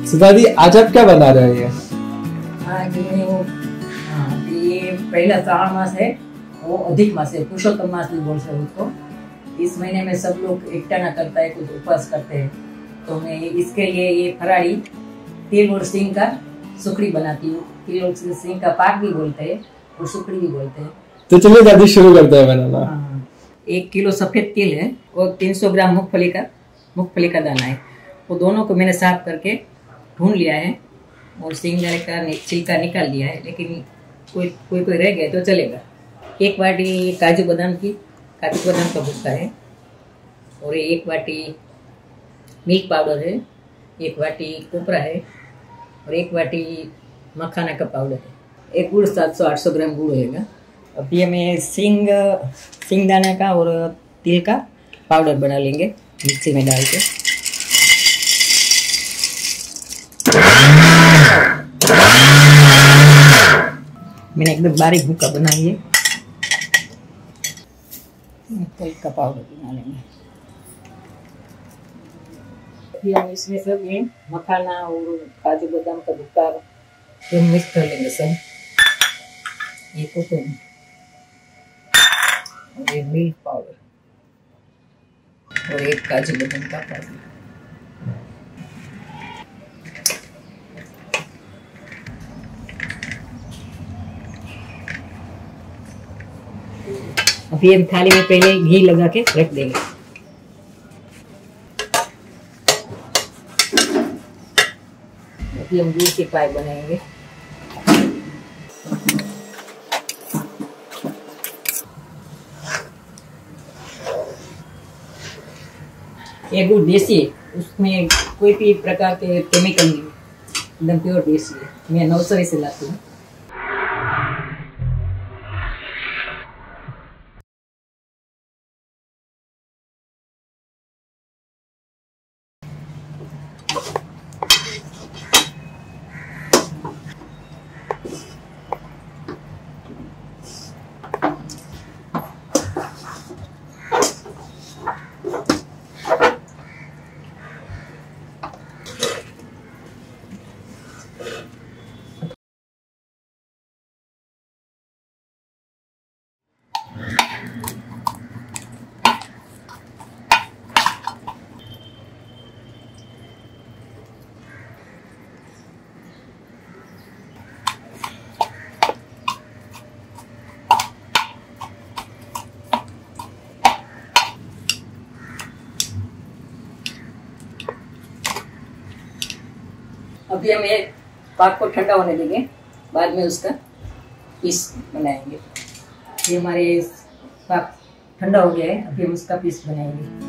दादी आज आप क्या बना रहे हैं? आज ये पहला श्रावण मास है, वो अधिक मास है, पुरुषोत्तम मास भी बोलते हैं उसको। इस महीने में सब लोग एकटाना करता है, कुछ उपवास करते हैं, तो मैं इसके लिए ये फराड़ी तिल और सींग का सुखड़ी बनाती हूँ। तिल और सींग का पाक भी बोलते हैं और सुखड़ी भी बोलते हैं। तो चलिए दादी शुरू करते हैं बनाना। 1 किलो सफेद तिल है और 300 ग्राम मूंगफली का दाना है। वो दोनों को मैंने साफ करके भून लिया है और सिंगदाने का छिलका निकाल लिया है, लेकिन कोई रह गया तो चलेगा। 1 वाटी काजू बादाम का भुक्का है और 1 वाटी मिल्क पाउडर है, 1 वाटी कोपरा है और 1 वाटी मखाना का पाउडर है। एक गुड़ 700-800 ग्राम गुड़ होगा। अब ये मैं सिंगदाना का और तिल का पाउडर बना लेंगे मिक्सी में डाल के। मैंने एकदम बारीक भुक्का बना लिए। तिल का पाउडर बना लेंगे। फिर हम इसमें सब ये मखाना और काजू बादाम का भुक्का मिक्स कर लेंगे सब। ये कोकोनट और ये मिल्क पाउडर और 1 काजू बादाम का पाउडर। अभी हम थाली में पहले घी लगा के रख देंगे। अभी हम गुड़ के पाए बनाएंगे। ये गुड़ देसी है, उसमें कोई भी प्रकार के केमिकल नहीं, एकदम प्योर देसी है। मैं नर्सरी से लाती हूँ। अभी हम ये पाक को ठंडा होने देंगे, बाद में उसका पीस बनाएंगे। ये हमारे पाक ठंडा हो गया है, अभी हम उसका पीस बनाएंगे।